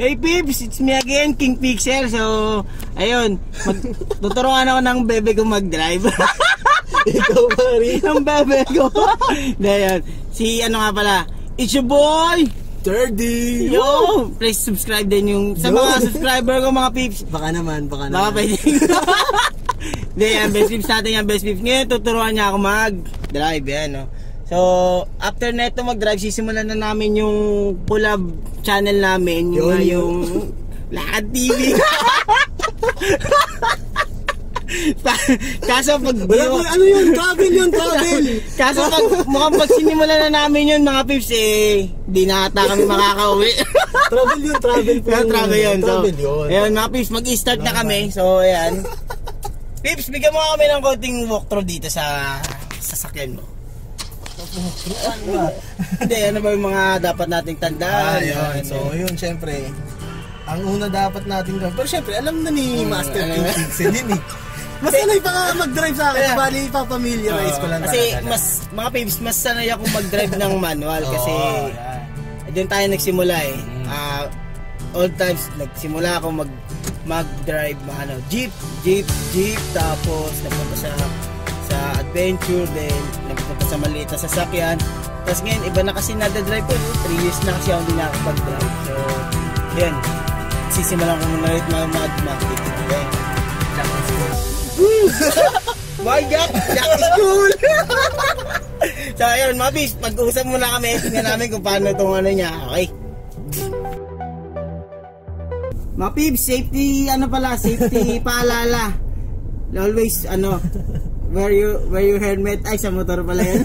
Hey Pips, it's me again, King Pixel. So, ayun, tuturuan ako ng bebe ko mag-drive. Ikaw pa rin. Ang bebe ko. Ayan, si ano nga pala, it's your boy, 30. Yo! Please subscribe din yung, sa mga subscriber ko mga Pips. Baka naman. Baka pwede. Hindi, yan, best Pips natin yan, best Pips. Ngayon, tuturuan niya ako mag-drive, yan, no? So, after neto mag-drive, sisimulan na namin yung collab channel namin, yung Lakad TV. Kaso pag ano yun? Travel. Kaso mukhang pag sinimulan na namin yun mga Pips, di na ata kami makakauwi. Travel yun. So, ayun mga Pips, mag-start na kami. So, ayan. Pips, bigyan mo kami ng konting walkthrough dito sa sasakyan mo. Hindi, ano ba yung mga dapat nating tandaan? So yun, syempre ang una dapat natin gawin, pero syempre alam na ni Master King Pixel yun mas sanay pa nga mag-drive sa akin, bali ipapamiliarize ko lang kasi talaga. Mas, mga Pips, mas sanay ako mag-drive ng manual kasi doon tayo nagsimula all times nagsimula ako mag-drive jeep, tapos napunta sa adventure, then napunta sa maliit na sasakyan. Tapos ngayon, iba na kasi nada-drive ko. 3 years na kasi ako hindi nakakapag-drive. So, yan. Sisimulan ko muna ulit mag-matic. Okay? Jack is cool. My God! Jack is cool! So, ayun, mga Pips, pag-uusap muna kami. Tingnan namin kung paano itong ano niya. Okay? Mga Pips, safety paalala. Always, wear your helmet. Ay, sa motor pala yan.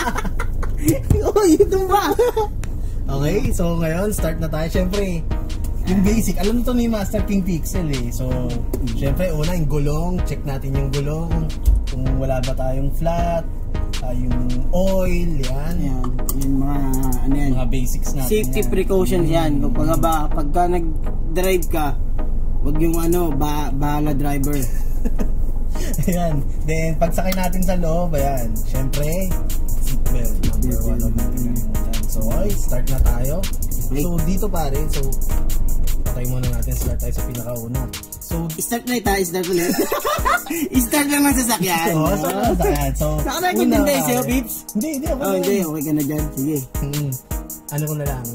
Ito ba? Okay, so ngayon, start na tayo. Siyempre, yung basic, alam mo to ni Master King Pixel So, siyempre, una, yung gulong. Check natin yung gulong. Kung wala ba tayong flat, yung oil, yan. Yung mga basics natin. Safety precautions yan. Pagka nag-drive ka, wag yung bahala driver. Ayan. Then, pagsakay natin sa loob, ayan. Siyempre, seatbelt, number 1. So, start na tayo. So, dito pare, patay muna natin. Start tayo sa pinakauna. So, start na start ulit. Start lang ang sasakyan. So, nakakagintindi sa'yo, Pips? Hindi, okay ka na dyan. Sige. Ano ko na lang?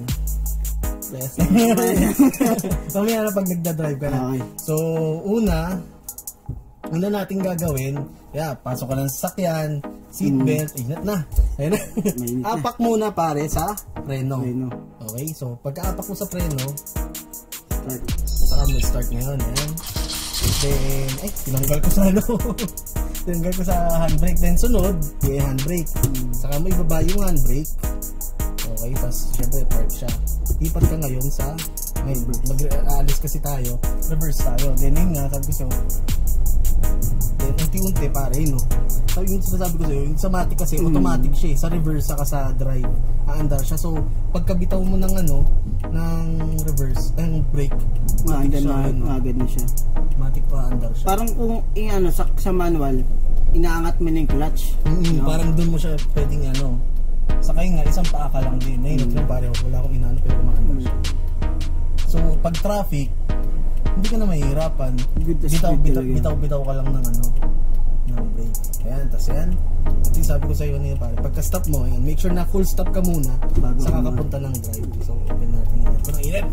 Mamaya na pag nagda-drive ka na. Okay. So, una natin gagawin, pasok ka ng sasakyan, seatbelt, ingat na. Ayun na. Apak muna pare sa preno. Okay, so pagka-apak mo sa preno, saka mo start ngayon. Ayan. Then, tinanggal ko sa tinanggal ko sa handbrake. Then sunod, handbrake. Saka mo ibaba yung handbrake. Okay, tapos syempre park siya. Ipat ka ngayon sa mag-aalis kasi tayo, reverse tayo. Then yun nga, sabi ko sa'yo, then unti-unti pare, no? So yung sinasabi ko sa'yo, yung sa matic kasi automatic siya Sa reverse saka sa drive, aandar siya. So pagkabitaw mo ng ng reverse, ng brake, agad na siya. Matic pa aandar siya. Parang kung sa manual, inaangat mo na yung clutch. Parang doon mo siya pwedeng sakay nga, isang paa ka lang din. Ayun, pare, wala akong inaano pero maandar siya. So pag traffic, hindi ka na mahihirapan. Bitaw ka lang ng brake. Ayan, tas yan. At yung sabi ko sa iyo pare, pagka stop mo, ayan, make sure na full stop ka muna saka kapunta ng drive. So open natin yan. Ito na init.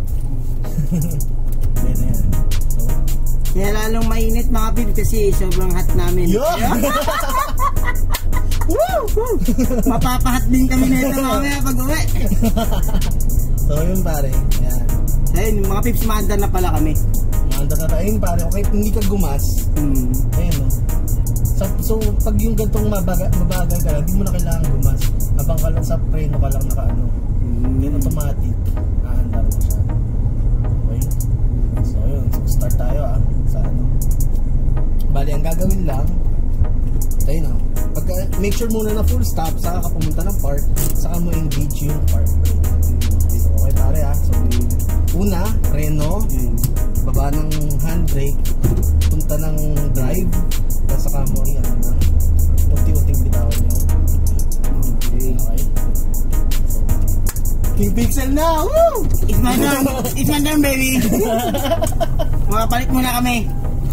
Ayan. So, kaya lalong mainit mga Pips kasi sobrang hot namin. Mapapahat din kami nito mamaya pag uwi. So yun pare, ayan. Ayun, mga Pips, maandar na pala kami. Maandar na tayo. Ayun pare, okay, hindi ka gumas. Ayun no. So pag yung gantong mabagal ka lang, hindi mo na kailangan gumas. Habang ka lang sa preno ka lang Then automatic, aandar na siya. Okay. So yun, start tayo sa bali, ang gagawin lang, tayo na. Make sure muna na full stop, saka ka pumunta ng park, saka mo engage yung park brake. Okay pare So una, preno, baba ng handbrake, punta ng drive, tapos saka mo unti-unting bitawan nyo. Okay. King Pixel na! Woo! It's my turn! It's my turn, baby! Makapalit muna kami.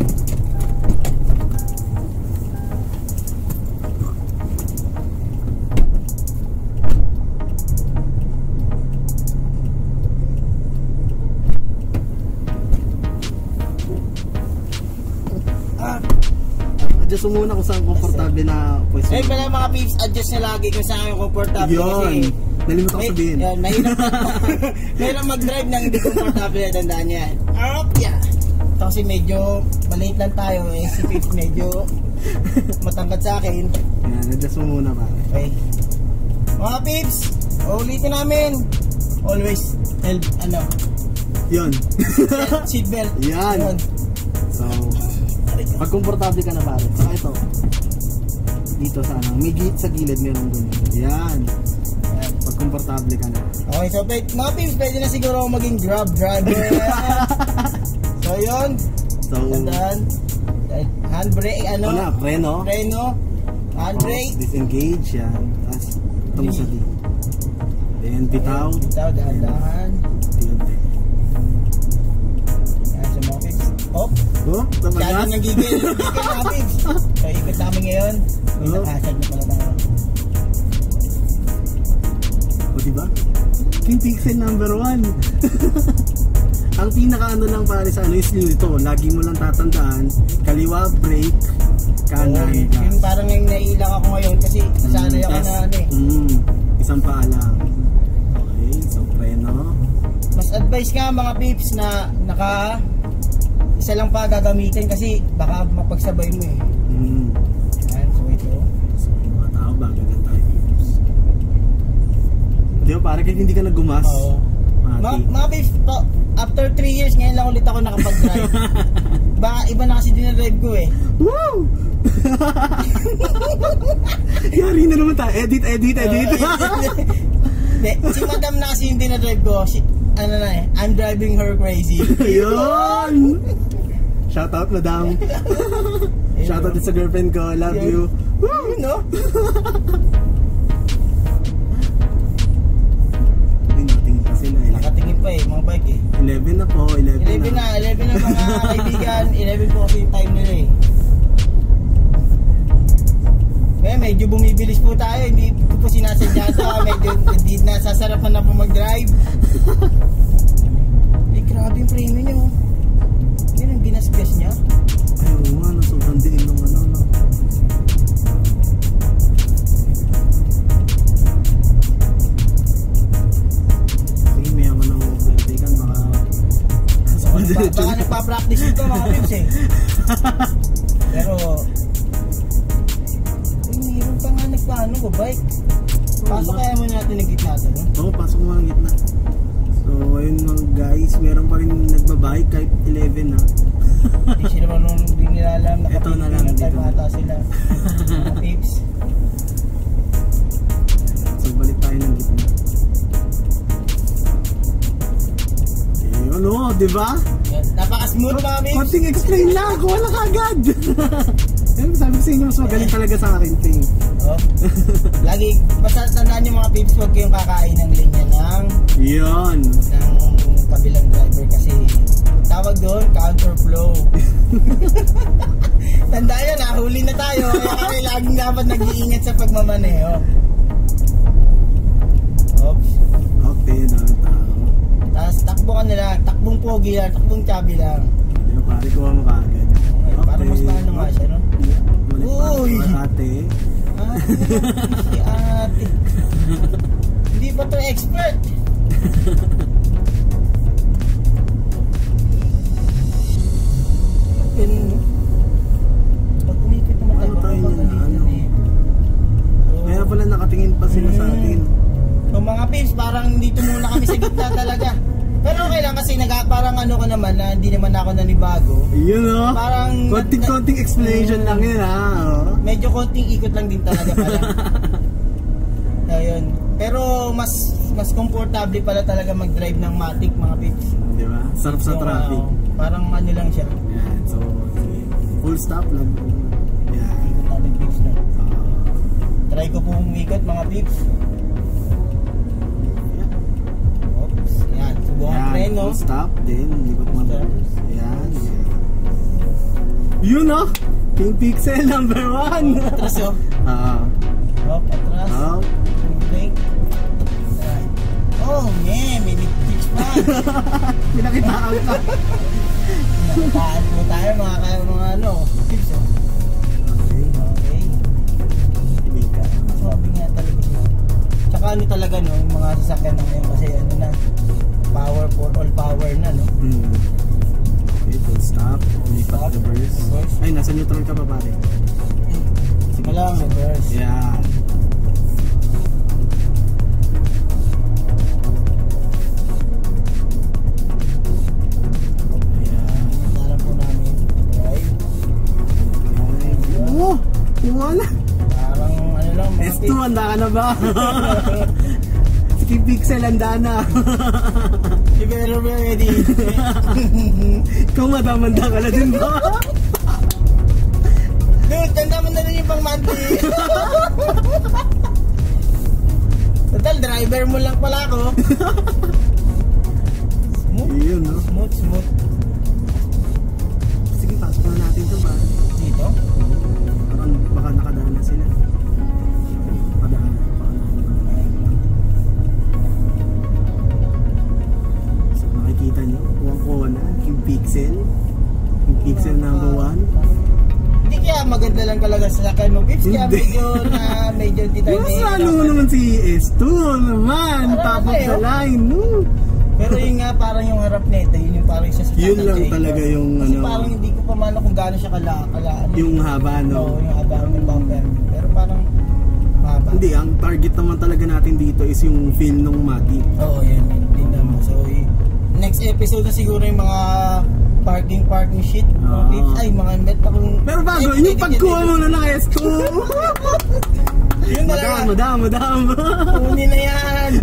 Adjust mo muna kung saan komportable na pwesto. Eh pala mga peeps, adjust na lagi kung saan yung komportable. Yun! Nalimutan ko sabihin. Yan, mahirap mag-drive nang hindi komportable. Tandaan niya. Yeah. Ito kasi medyo maliit lang tayo eh. Si Peeps medyo matangkad sa akin. Yan, adjust mo muna pare. Okay. Mga Peeps, ulitin namin. Always help, Yun. seatbelt. Yan. So, pag komportable ka na pare, saka ito. Dito sana, may sa gilid meron dun. Yan. Pag komportable ka na. Okay, so mga Peeps, pwede na siguro ako maging Grab driver. So yun. So, tandaan. Handbrake, preno. Handbrake. Disengage, yan. Tapos, itong sa dito. Then, bitaw. Bitaw, dahan-dahan. Yan, so mga Peeps. Oh, tabagas. Nagigil mga Peeps. So, ikot namin ngayon. May nakasag na pala tayo. O diba? King Pixel number 1. Ang pinaka lang pare sa is nito. Lagi mo lang tatandaan. Kaliwa, brake, kanan, gas. Yung parang yung naiilang ako ngayon kasi nasanay ako na isang paa lang. Okay, so preno. Mas advice nga mga Peeps na isa lang pa gagamitin kasi baka mapagsabay mo eh. Yan, so ito. So mga tao ba, ganyan tayo Peeps. Di ba pare kahit hindi ka naggumas? Oo. Mga Peeps, after 3 years ngayon lang ulit ako nakapag-drive. Baka iba na kasi dinadrive ko eh. Woo! Yari na naman tayo. Edit. Si madam na kasi yung dinadrive ko. I'm driving her crazy. Yun! Shout out madam. Shout out sa girlfriend ko. Love you. Woo! No? Nakatingin pa eh, mga bike eh. 11 na po, 11 na mga kaibigan. 11 po kasi yung time nila eh. Medyo bumibilis po tayo, hindi ko po sinasadya ito. Medyo hindi nasasarapan na po mag-drive. Eh, grabe yung frame nyo. Yan ang ginasgas niya. Ayaw nga, sobrang diin ng no. Baka nagpa-practice ito mga Peeps eh. Pero mayroon pa nga nagpaano ko bike. Pasok kaya mo natin ng gitna ito, no? Oo, pasok mo ng gitna. So ayun mga guys, meron pa rin nagbabike kahit 11 na. Hindi sila marunong, hindi nila alam. Ito na lang, dito na sila mga Peeps. So balik tayo ng gitna. Ano, di ba? Napaka-smooth mga Peeps. Konting explain lang, wala ka agad. Sabi ko sa inyo, mas magaling talaga sa akin, Ting. Oh. Lagi, basta tandaan nyo mga Peeps, huwag kayong kakain ng linya ng kabilang driver kasi tawag doon, counterflow. Tandaan yan, nahuli na tayo. Kaya laging dapat nag-iingat sa pagmamaneho. Oops. Okay, dami tao. Tapos takbo ka nila, takbong pogi lang, takbong chubby lang. Hindi mo pare, kuha mo kaagad. Okay. Parang mas paano nga siya, no? Uy! Ate. Si ate. Hindi pa to expert. Pag umipit naman tayo, kaya pala nakatingin pa sila sa atin. So mga Peeps, parang dito muna kami sa gitna talaga. Pero okay lang kasi parang ano ko naman na hindi naman ako nanibago. Yun o. Parang konting explanation lang yun ha. Medyo konting ikot lang din talaga pala. Ayun. Pero mas komportable pala talaga mag-drive ng Matic mga Peeps. Di ba? Sarap sa traffic. Parang ano lang siya. Yan. So, full stop lang. Yan. Ikot natin Peeps na. Try ko po umikot mga Peeps. time, no? Stop, then likot mo. Ayan. Yun, no? King Pixel number 1. Atras, oh. Hop, atras. Hop. Break. Oh, man, may nag-pitch pa. Pinakitaan ka. Pinakitaan po tayo, mga ano, tips, oh. Okay. Hindi ka. Sabi nga talaga yun. Tsaka ano talaga, no, yung mga sasakyan na ngayon kasi ano na, power for all power na, no? Okay, full stop. Only stop. Reverse. Ay, nasa neutral ka pa pare. Sige lang, reverse. Yeah. Wala. Parang ano lang, S2, handa ka na ba? Si Pixel, handa na. Si Vero ready. Ikaw madamanda ka na din ba? Dude, tanda mo na rin yung pang monthly. Total, driver mo lang pala ako. Smooth. Yun, no? Smooth. Sige, pasok na natin ito ba? Dito? Baka nakadaan na sila. Nakadaan na. So, makikita nyo, kuha na, King Pixel. King Pixel number 1. Hindi kaya maganda lang talaga sa sakay mo, Pips. Kaya medyo determined. Mas lalo mo naman si S2 naman. Top of the line. Pero yun nga, parang yung harap nito, yun yung parang siya sa yun lang talaga yung kasi ano. parang hindi ko pa mano kung gaano siya kala yung haba, no? Oo, yung haba ng bumper. Pero parang haba. Hindi, ang target naman talaga natin dito is yung feel ng Mati. Oo, yun din naman. So, next episode na siguro yung mga parking shit. Ay, mga met akong... Pero bago, yung pagkuha mo na ng S2. Yun na lang. Madam. Uni na yan.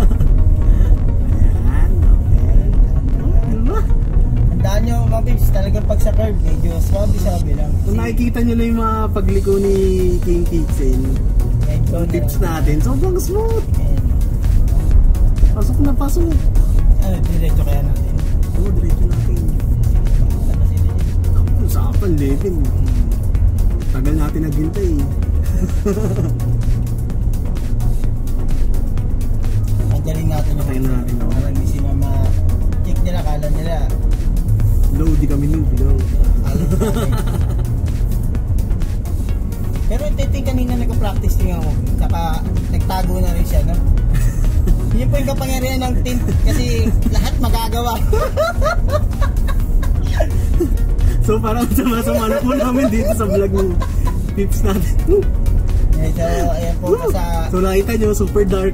Tandaan nyo mga Pips, talagang pag sa curve, medyo swabe lang. Kung nakikita nyo na yung mga pagliko ni King Pixel, yung tips natin, sobrang smooth. Pasok na. Ano, diretso kaya natin? Oo, diretso natin. Usapan, level. Tagal natin naghintay. Ang galing natin yung Tayo na natin. parang hindi sila ma-check nila, kala nila low, di kami low. Pero yung kanina nagpa-practice din ako, saka nagtago na rin siya, no? Yun po yung kapangyarihan ng tint kasi lahat magagawa. So parang sama-sama na po namin dito sa vlog ng Pips natin. So ayan po sa... So nakita nyo, super dark.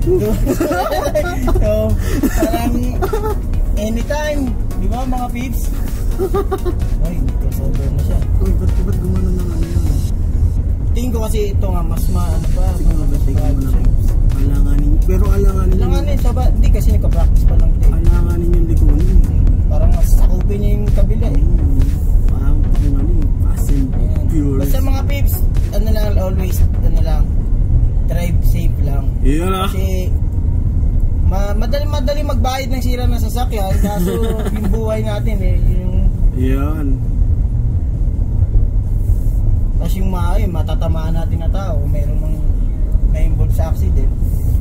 So parang anytime, di ba mga Pips? Ay, crossover na siya. Uy, ba't gumanon ng ano yun? Tingin ko kasi ito nga mas maano pa. Siguro ba tingin mo na Pips? Alanganin. Pero alanganin yun. Alanganin siya ba? Hindi kasi nagka-practice pa lang din. Alanganin yung likunin. Parang mas sakupin niya yung kabila eh. Parang ano yung asin. Pure. Basta mga Pips, ano lang always, drive safe lang. Yeah. Kasi madali magbayad ng sira ng sasakyan kaso yung buhay natin eh yung yan. tapos yung matatamaan natin na tao mayroon mang may involved sa accident.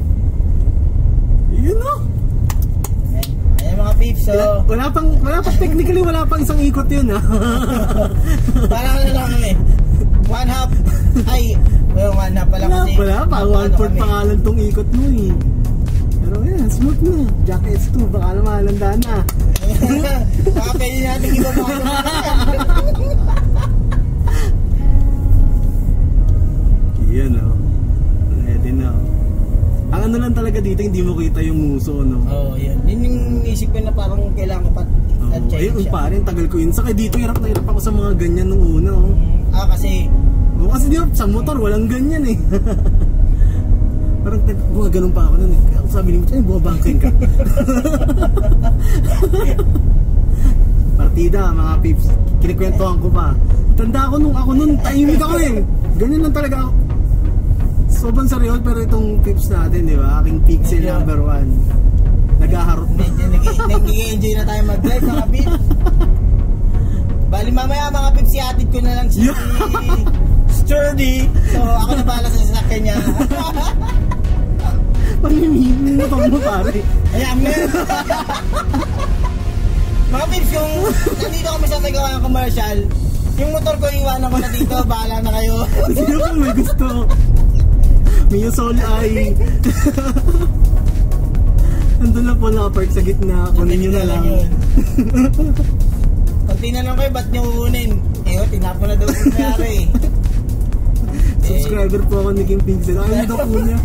Yun no. Ayan mga Pips, so wala pang technically wala pang isang ikot yun parang ano lang kami one half pala kasi wala pa 1/4 pangalan tong ikot mo eh. Pero yan, smooth na. Jack S2, baka naman halandaan na. Baka pwede natin iba mga yan o. Ready na o. Ang ano lang talaga dito, hindi mo kita yung muso, no? Oo, yan. Yun yung isip ko na parang kailangan ko pa check siya. Ayun, parin, tagal ko yun. Saka dito, hirap na hirap ako sa mga ganyan nung una, oh. Kasi... Kasi di ba, sa motor, walang ganyan eh. Parang ganun pa ako nun eh. Sabi ni mo, buwabangkin ka. Partida, mga Pips. Kinikwentuhan ko pa. Tanda ko nung ako nun, tahimik ako eh. Ganyan lang talaga ako. Sobrang sariyol, pero itong Pips natin, di ba? Aking Pixel number 1. Naghaharot na. Medyo nag-i-enjoy na tayo mag-drive mga pips. Bali mamaya mga pips, iatid ko na lang si Sturdy. So ako na bahala sa sasakyan niya. Panimimutong mo pare. Ayan mo yun. Mga pips, yung nandito kami sa may gawa ng commercial, yung motor ko iwanan ko na dito, bahala na kayo. Sino kung may gusto? Mio Sol ay andun na po nakapark sa gitna, kunin nyo na lang. Pag tinanong kayo, ba't nyo kukunin? Tinapon na daw yung nangyari. Subscriber po ako ni King Pixel. Ayaw daw po niya.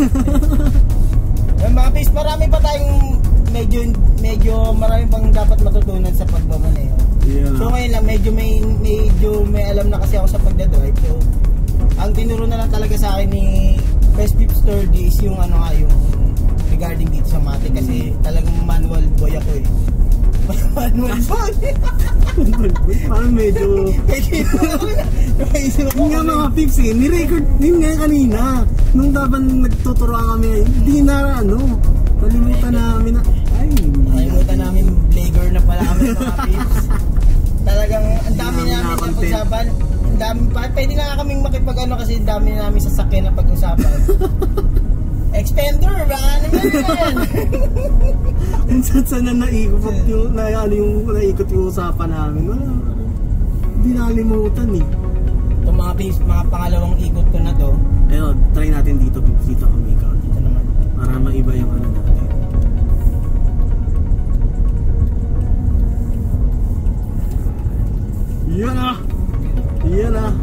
Mga pips, marami pa tayong medyo marami pang dapat matutunan sa pagmamaneho. Yeah. So ngayon lang, medyo may alam na kasi ako sa pagdadrive. So, ang tinuro na lang talaga sa akin ni Best Pips Sturdy is yung yung regarding dito sa mate kasi talagang manual boy ako eh. Manual boy! Parang medyo yung nga mga pips ni-record din nga kanina nung dapat nagtuturuan kami, hindi na nalimutan namin na nalimutan namin vlogger na pala kami mga pips. Talagang ang dami namin na pag-usapan. Ang dami pa, pwede na kaming makipag kasi ang dami namin sasakyan na pag-usapan. Expander, baka naman yan. Kung saan na naikot yung usapan namin. Wala. Hindi nakalimutan eh. Itong mga pips, mga pangalawang ikot ko na to. Ayun, try natin dito kami ikaw. Dito naman. Para maiba yung natin. Yan ah! Yan ah!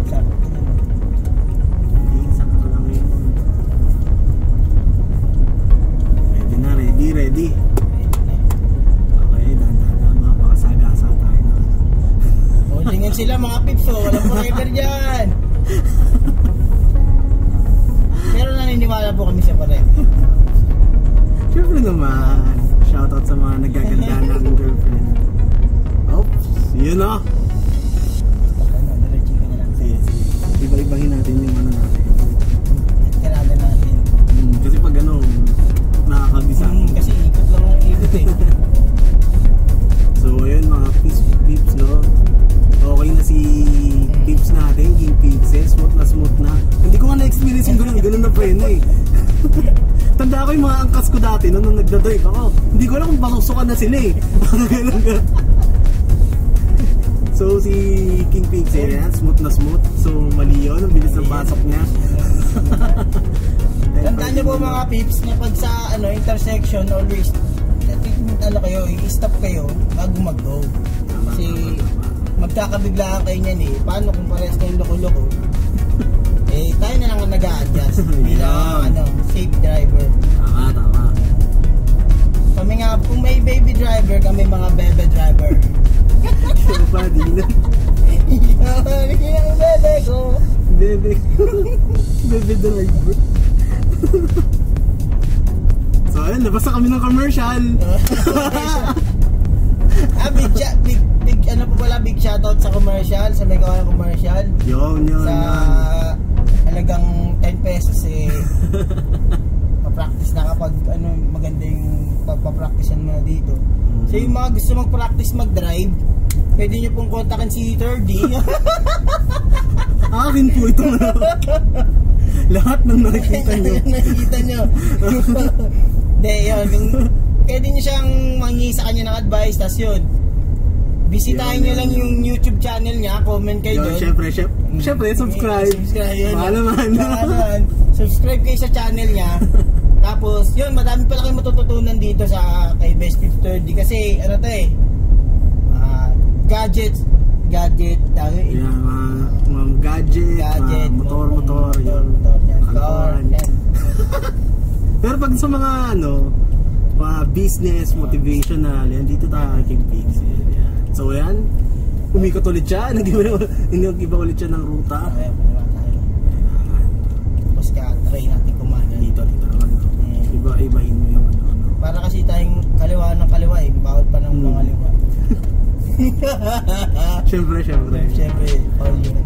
Sakto lang yun. Ready? Okay, dahan-dahan mga pakasagasa tayo na. Holdingan sila mga pips, walang forever dyan. Pero naniniwala po kami sa forever. Siyempre naman. Shoutout sa mga nagaganda ng girlfriend. Oops, yun na. Sige. Iba-ibahin natin yung natin. Kailangan natin. Kasi pag nakakabisa. Kasi ikot lang ang ikot eh. So ayun mga pips no. Okay na si pips natin, King Pixel, smooth na. Hindi ko nga na-experience yung ganun na preno eh. Tanda ko yung mga angkas ko dati nung nagdadrive ako. Hindi ko alam kung pasusukan na sila eh. So si King Pixel yan, smooth na smooth. So mali yun, ang bilis ng pasok niya. Tandaan niyo po mga pips na pag sa intersection always i-stop kayo bago mag-go. Kasi magkakabiglaan kayo niyan eh. Paano kung parehas kayong loko-loko? Tayo na lang ang nag-a-adjust bilang safe driver. Tama. Kami nga, kung may baby driver, kami mga bebe driver. Pero pa, di na. Yung bebe ko. Bebe driver. So ayun, labas na kami ng commercial. Big shoutout sa commercial, sa may gawa ng commercial. Yun. Sa halagang 10 pesos pa-practice na kapag maganda yung pagpa-practicean mo na dito. So yung mga gusto mag-practice mag-drive, pwede nyo pong kontakin si 3D. Akin po ito na. Lahat ng nakikita nyo. Hindi, yun. Pwede nyo siyang mangi sa kanya ng advice, tas yun. Bisitahin nyo lang yung YouTube channel niya, comment kayo doon. Siyempre, subscribe. Subscribe kayo sa channel niya. Tapos, yun, madami pala kayo matututunan dito sa kay Best Pips Sturdy. Kasi, gadget, mga gadget, motor, Pero pag sa mga mga business, motivational, yan, dito tayo kay King Pixel. So yan, umikot ulit siya, nag-iba ulit siya ng ruta. Tapos ka-try natin kumanya. Dito naman. Iba-ibahin mo yung Para kasi tayong kaliwa ng kaliwa eh, bawal pa ng pangaliwa. Siyempre, all yun.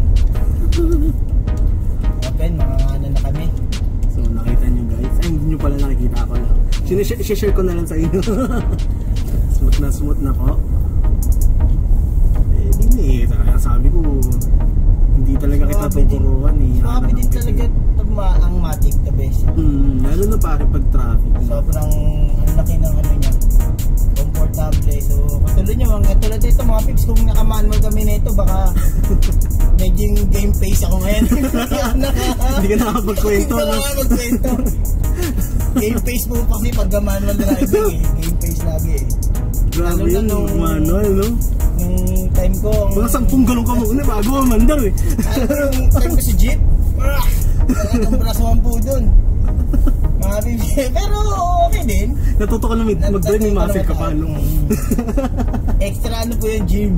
Open, mga na kami. So nakita nyo guys, ay hindi nyo pala nakikita ako lang. Si Sinishare ko na lang sa inyo. Smooth na po. Eh, di talaga sabi ko, hindi talaga kita tuturuan eh. Swabe din talaga ang Matic the best. Lalo na pare pag traffic. Sobrang ang laki ng ano niya. Komportable. So, katulad nyo, katulad ito mga pips, kung naka-manual kami na ito, baka medyo game face ako ngayon. Hindi ka nakapagkwento. Hindi ka nakapagkwento. Game face po kasi pagka manual driving eh. Game face lagi eh. Grabe yun, manual no? Nung time ko... Mga 10 galong ka muna bago mamandar eh. Nung time ko si Jeep, talagang brasuhan po dun. Pero okay din. Natuto ka na mag-drive, may muscle ka pa. Extra ano po yung gym.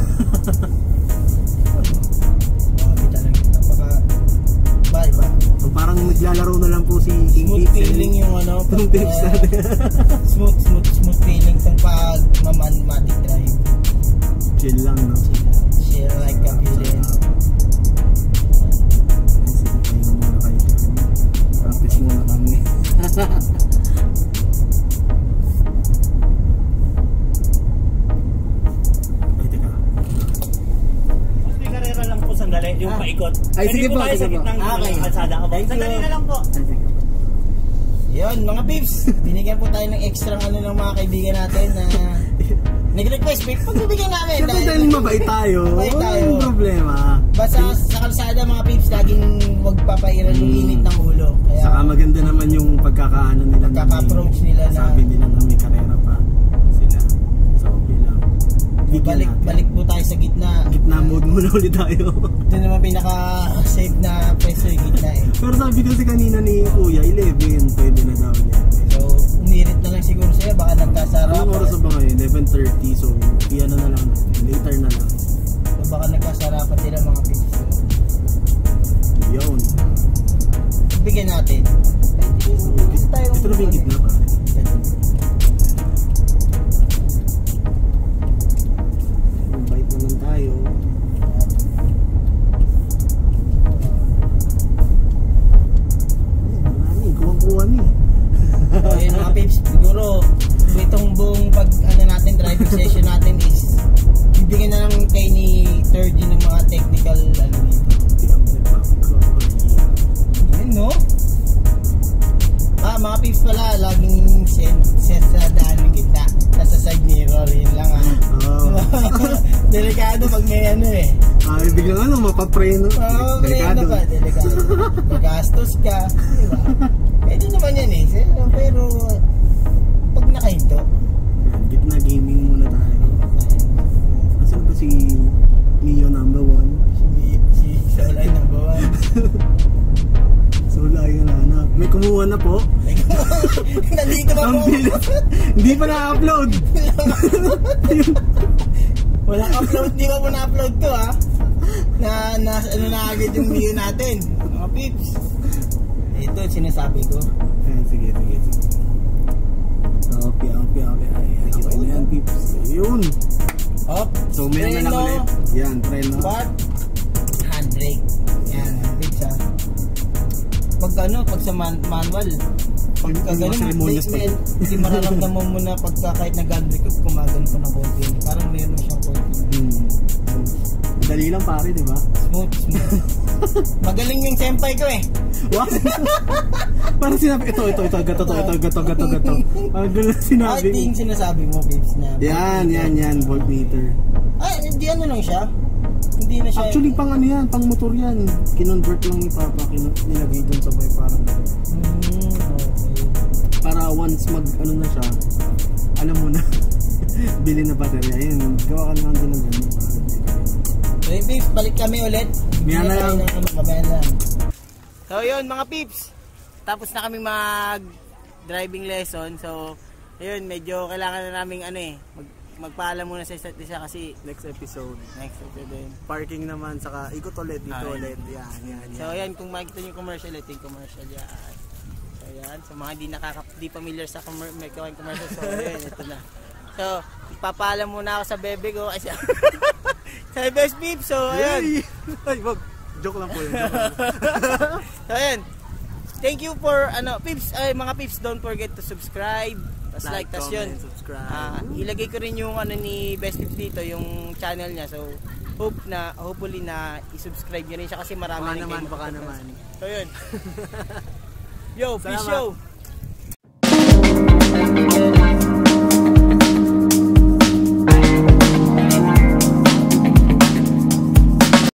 Bye. So parang naglalaro na lang po si King Smooth feeling yung ano. Smooth feeling kung pag matic drive. Chill lang no? Chill like a feeling. Practice muna kami. Ay, teka. May karera lang po sandali, yung paikot. Ay, sige po, tayo sa gitnang kalsada ka ba? Sandali na lang po. Yun, mga pips, binigyan po tayo ng extra ano ng mga kaibigan natin na nag-request, pagbibigyan namin. Siyempre dahil mabait tayo, walang problema. Basta sa kalsada mga pips, laging huwag papairan yung init ng ulo. Kaya, saka maganda naman yung pagkakaano nila. Pagkaka-approach nila na sabi nila na may karera pa sila. So okay lang. Balik po tayo sa gitna. Gitna mode muna ulit tayo. Ito naman pinaka-safe na pwesto yung gitna eh. Pero sabi kasi kanina ni Kuya, 11, pwede na daw niya. So, umirit na lang siguro sa'yo, baka nagkasara. Anong oras ba ngayon? 11:30, so iyan na lang, later na lang. So, baka nagkasarapan sila mga pips. Yun. Bigyan natin. Ito na ba yung gitna pa? Bite naman tayo. Marami, kuha-kuha ni. So, yun mga pips, siguro itong buong natin, driving session natin is bibigyan na lang kay ni third yun ng mga technical ano dito. Yun no? Mga pips pala, laging set sa daan ng gitna. Nasa side mirror, yun lang Delikado pag may ano eh. Biglang ano, mapapreno. Delikado. Magastos ka. Diba? Pwede naman yan eh. Pero pag nakahinto. Gitna gaming muna tayo. Asan ba si Mio number 1? Si Solay number 1. Solay na na. May kumuha na po. Nandito pa po. Hindi pa na-upload. Walang upload. Di ba po na-upload to ha? Ano na agad yung Mio natin. Mga pips. Ito sinasabi ko. Sige. Okay. Ay, yan, pips. Yun. Up. So, meron na lang ulit. Yan, preno. What? Handbrake. Yan, pips ha. Pag sa manual, pagka ganun, hindi mararamdaman mo na pagka kahit nag-handbrake ka, kumagano pa ng konti. Parang mayroon siyang konti. Dali lang pare, di ba? Smooth. Magaling yung senpai ko eh. What? Parang sinabi, ito, gato. Parang gano'n sinabi. Ito yung sinasabi mo, babes, na yan, voltmeter. Hindi ano lang siya. Hindi na siya. Actually, pang ano yan, pang motor yan. Kinonvert lang ni Papa, nilagay dun sa bay, parang gano'n. Okay. Para once ano na siya, alam mo na, bili na baterya. Yan, gawa ka naman din ng gano'n. So yun, peeps, balik kami ulit. Yan na lang. So yun mga peeps, tapos na kami mag driving lesson. So ayun, medyo kailangan na namin magpaalam muna sa isa't isa kasi next episode din. Parking naman, saka ikot ulit dito ulit. Yan. So ayan, kung makikita nyo yung commercial, ito yung commercial yan. So ayan, so mga di familiar sa commercial, so ayan, ito na. So papaalam muna ako sa bebe ko kasi sa best peeps. So ayan. Ay, wag. Joke lang po yun. So ayan. thank you for Pips, mga Pips, don't forget to subscribe. Tas like, tas yun. Subscribe. Ilagay ko rin yung ni Best Pips dito, yung channel niya. So hopefully na i-subscribe niyo rin siya kasi marami Baka naman. So yun. Yo, peace yo.